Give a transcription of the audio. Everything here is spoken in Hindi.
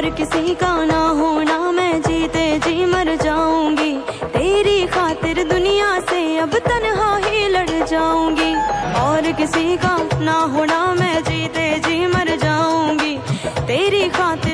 और किसी का ना होना, मैं जीते जी मर जाऊंगी। तेरी खातिर दुनिया से अब तन्हा ही लड़ जाऊंगी। और किसी का ना होना, मैं जीते जी मर जाऊंगी। तेरी खातिर